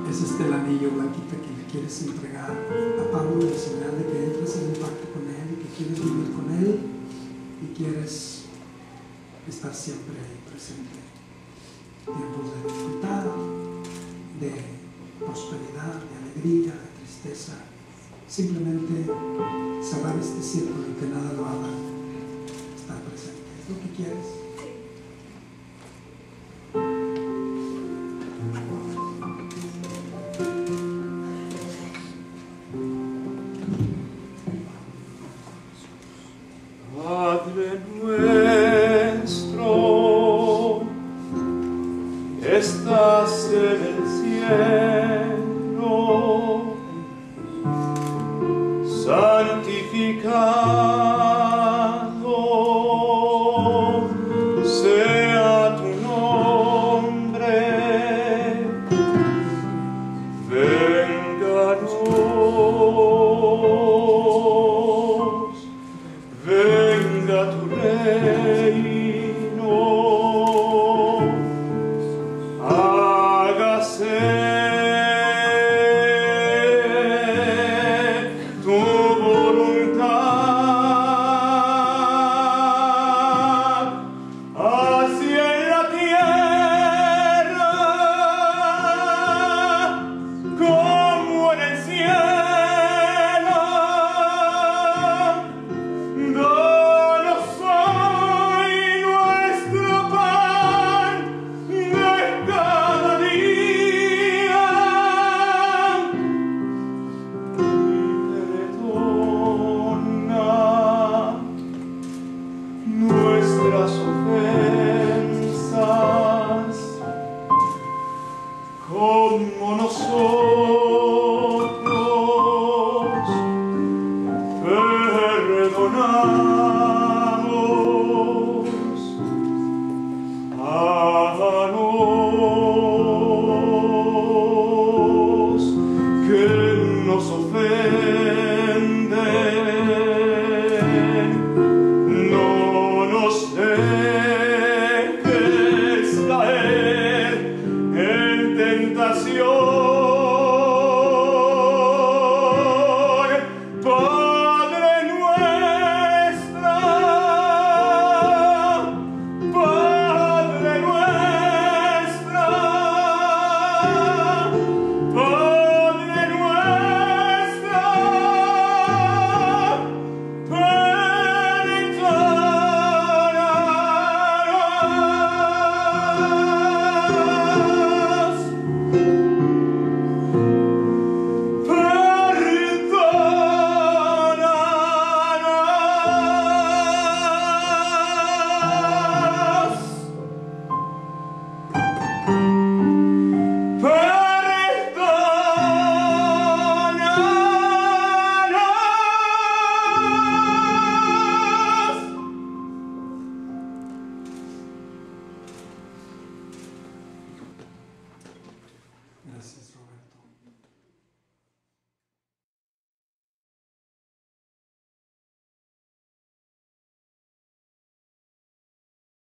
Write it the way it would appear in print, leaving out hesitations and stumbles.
Es este el anillo, Blanquita, que le quieres entregar a Pablo en señal de que entres en un pacto con él, que quieres vivir con él y quieres estar siempre ahí presente. Tiempos de dificultad, de prosperidad, de alegría, de tristeza. Simplemente cerrar este círculo y que nada lo haga estar presente. ¿Es lo que quieres? Padre nuestro, estás en el cielo,